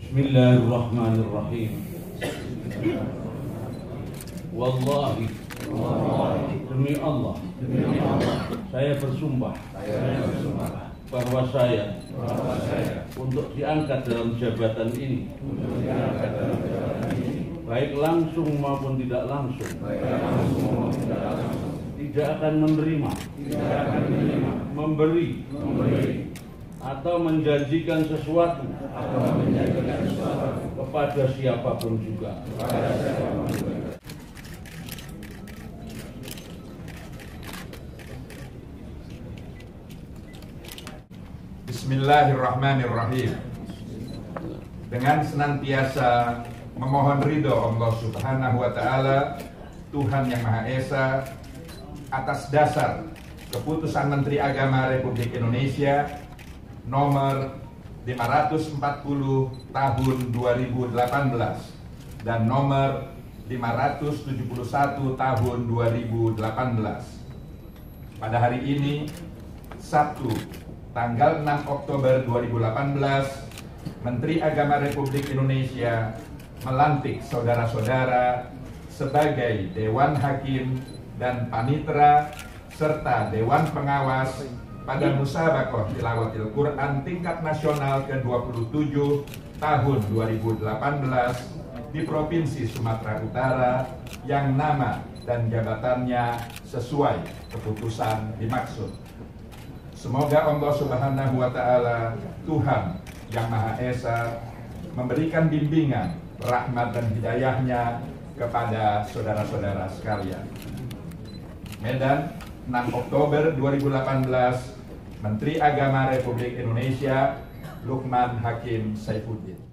Bismillahirrahmanirrahim. Wallahi, demi Allah, saya bersumpah bahwa saya untuk diangkat dalam jabatan ini, baik langsung maupun tidak langsung, tidak akan menerima, memberi, atau menjanjikan sesuatu kepada siapapun juga. Bismillahirrahmanirrahim. Dengan senantiasa memohon ridho Allah Subhanahu wa Ta'ala, Tuhan Yang Maha Esa, atas dasar keputusan Menteri Agama Republik Indonesia nomor 540 tahun 2018 dan nomor 571 tahun 2018. Pada hari ini, Sabtu, tanggal 6 Oktober 2018, Menteri Agama Republik Indonesia melantik saudara-saudara sebagai Dewan Hakim dan Panitera serta Dewan Pengawas pada Musabaqah Tilawatil Quran tingkat nasional ke-27 tahun 2018 di Provinsi Sumatera Utara yang nama dan jabatannya sesuai keputusan dimaksud. Semoga Allah Subhanahu wa Ta'ala, Tuhan Yang Maha Esa, memberikan bimbingan, rahmat dan hidayahnya kepada saudara-saudara sekalian. Medan, 6 Oktober 2018, Menteri Agama Republik Indonesia Lukman Hakim Saifuddin.